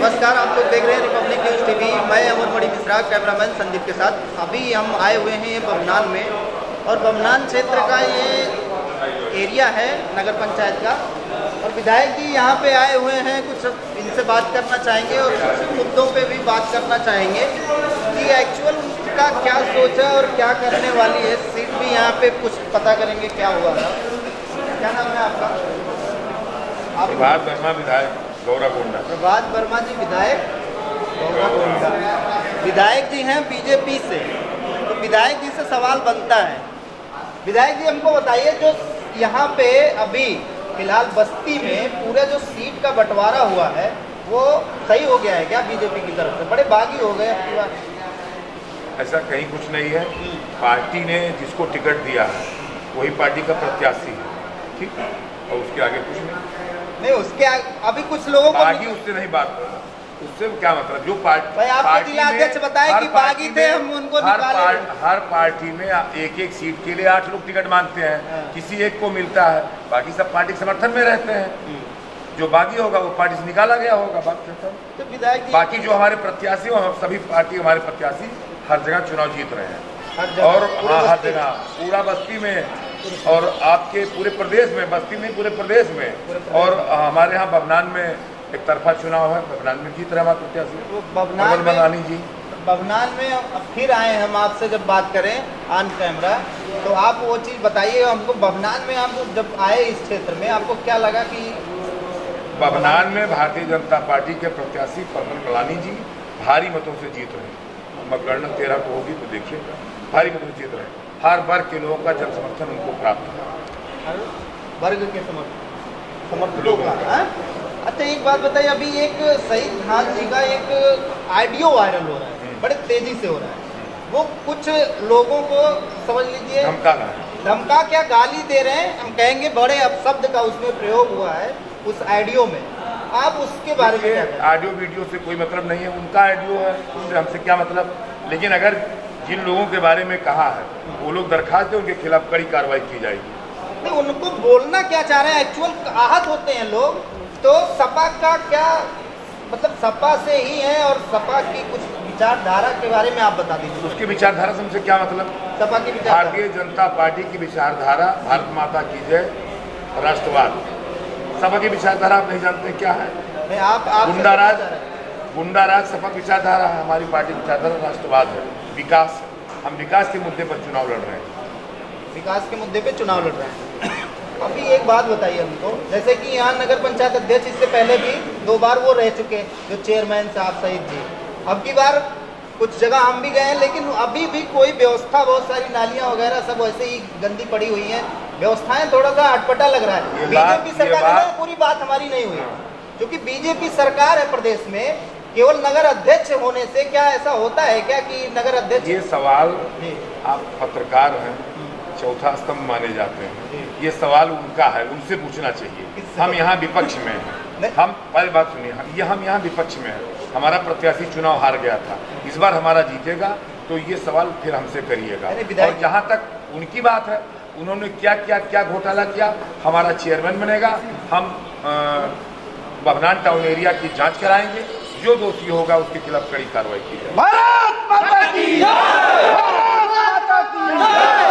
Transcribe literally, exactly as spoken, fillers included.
नमस्कार, आप लोग देख रहे हैं रिपब्लिक न्यूज़ टीवी। मैं अमरमणि मिश्रा, कैमरामैन संदीप के साथ। अभी हम आए हुए हैं बमनान में, और बमनान क्षेत्र का ये एरिया है नगर पंचायत का, और विधायक जी यहाँ पे आए हुए हैं। कुछ इनसे बात करना चाहेंगे और कुछ मुद्दों पे भी बात करना चाहेंगे कि एक्चुअल उनका क्या सोच है और क्या करने वाली है। सीट भी यहाँ पे कुछ पता करेंगे क्या हुआ था। क्या नाम है आपका? आप प्रभात वर्मा, विधायक गौराकोंडा। प्रभात वर्मा जी, विधायक गौराकोंडा। विधायक जी हैं बीजेपी से, तो विधायक जी से सवाल बनता है। विधायक जी हमको बताइए, जो यहाँ पे अभी फिलहाल बस्ती में पूरा जो सीट का बंटवारा हुआ है वो सही हो गया है क्या बीजेपी की तरफ से? बड़े बागी हो गए आपकी बात। ऐसा कहीं कुछ नहीं है। पार्टी ने जिसको टिकट दिया है वही पार्टी का प्रत्याशी है, ठीक, और उसके आगे कुछ नहीं। नहीं, उसके आगे अभी कुछ लोगों को बागी उससे नहीं बात कर रहा, उससे क्या मतलब। जो पार्टी भाई आपके जिला अध्यक्ष बताए कि बागी थे, हम उनको हर निकाले। पार्ट, हर पार्टी में एक एक सीट के लिए आठ लोग टिकट मांगते हैं। हाँ। किसी एक को मिलता है, बाकी सब पार्टी के समर्थन में रहते हैं। जो बागी होगा वो पार्टी से निकाला गया होगा। बात करता हूँ तो विधायक जी, बाकी जो हमारे प्रत्याशी हो, हम सभी पार्टी हमारे प्रत्याशी हर जगह चुनाव जीत रहे हैं, हर जगह, और पूरे हाँ हर बस्ती जगह, पूरा बस्ती में और आपके पूरे प्रदेश में, बस्ती में पूरे प्रदेश में। और हमारे यहाँ बमनान में एक तरफा चुनाव है, बमनान में जीत रहे हमारे प्रत्याशी बमनान में बमनानी जी। बमनान में अब फिर आए हम आपसे, जब बात करें ऑन कैमरा, तो आप वो चीज़ बताइए हमको। बमनान में आप जब आए इस क्षेत्र में, आपको क्या लगा कि बमनान में भारतीय जनता पार्टी के प्रत्याशी पवन कलानी जी भारी मतों से जीत रहे हैं। मतगणना तेरह को होगी तो देखिएगा, भारी मतों से जीत रहे हैं। हर वर्ग के लोगों का जन समर्थन उनको प्राप्त है, हर वर्ग के समर्थकों का। हाँ? अच्छा, एक बात बताइए, अभी एक शहीद खान जी का एक ऑडियो वायरल हो रहा है, बड़े तेजी से हो रहा है। वो कुछ लोगों को समझ लीजिए धमका रहा है, धमका क्या, गाली दे रहे हैं, हम कहेंगे बड़े अपशब्द का उसमें प्रयोग हुआ है उस ऑडियो में। आप उसके बारे में क्या कहें? ऑडियो वीडियो से कोई मतलब नहीं है, उनका ऑडियो है, उससे हमसे क्या मतलब। लेकिन अगर जिन लोगों के बारे में कहा है वो लोग दरखास्त दें, उनके खिलाफ कड़ी कार्रवाई की जाएगी। नहीं, उनको बोलना क्या चाह रहे हैं? एक्चुअल आहत होते हैं लोग, तो सपा का क्या मतलब, सपा से ही है, और सपा की कुछ विचारधारा के बारे में आप बता दीजिए। उसकी विचारधारा से हमसे क्या मतलब? सपा की विचारधारा, भारतीय जनता पार्टी की विचारधारा भारत माता की जय, राष्ट्रवाद। सपा की विचारधारा आप नहीं जानते क्या है? नहीं, आप आप गुंडाराज, गुंडाराज सपा की विचारधारा है। हमारी पार्टी की विचारधारा राष्ट्रवाद है, विकास। हम विकास के मुद्दे पर चुनाव लड़ रहे हैं, विकास के मुद्दे पे चुनाव लड़ रहे हैं। अभी एक बात बताइए हमको, जैसे कि यहाँ नगर पंचायत अध्यक्ष इससे पहले भी दो बार वो रह चुके, जो चेयरमैन साहब शहीद जी। अब की बार कुछ जगह हम भी गए हैं, लेकिन अभी भी कोई व्यवस्था, बहुत सारी नालियाँ वगैरह सब वैसे ही गंदी पड़ी हुई हैं। व्यवस्थाएं थोड़ा सा अटपटा लग रहा है। बीजेपी सरकार में पूरी बात हमारी नहीं हुई, क्योंकि बीजेपी सरकार है प्रदेश में। केवल नगर अध्यक्ष होने से क्या ऐसा होता है क्या कि नगर अध्यक्ष? ये सवाल, आप पत्रकार हैं, चौथा स्तंभ माने जाते हैं, ये सवाल उनका है, उनसे पूछना चाहिए। हम यहाँ विपक्ष में हैं। हम पहली बात सुनिए, हम ये हम यहाँ विपक्ष में हैं। हमारा प्रत्याशी चुनाव हार गया था, इस बार हमारा जीतेगा, तो ये सवाल फिर हमसे करिएगा। और जहाँ तक उनकी बात है, उन्होंने क्या क्या क्या घोटाला किया, हमारा चेयरमैन बनेगा, हम बमनान टाउन एरिया की जांच कराएंगे, जो दोषी होगा उसके खिलाफ कड़ी कार्रवाई की जाएगी। भारत माता की जय! भारत माता की जय!